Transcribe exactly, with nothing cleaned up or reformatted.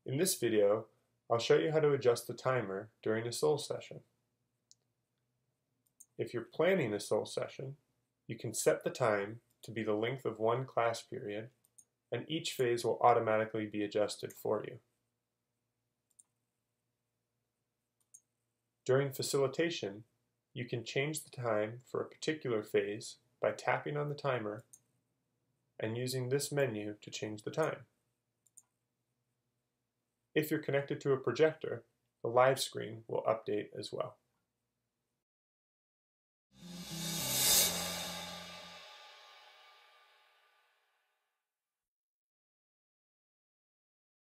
In this video, I'll show you how to adjust the timer during a soul session. If you're planning a soul session, you can set the time to be the length of one class period, and each phase will automatically be adjusted for you. During facilitation, you can change the time for a particular phase by tapping on the timer and using this menu to change the time. If you're connected to a projector, the live screen will update as well.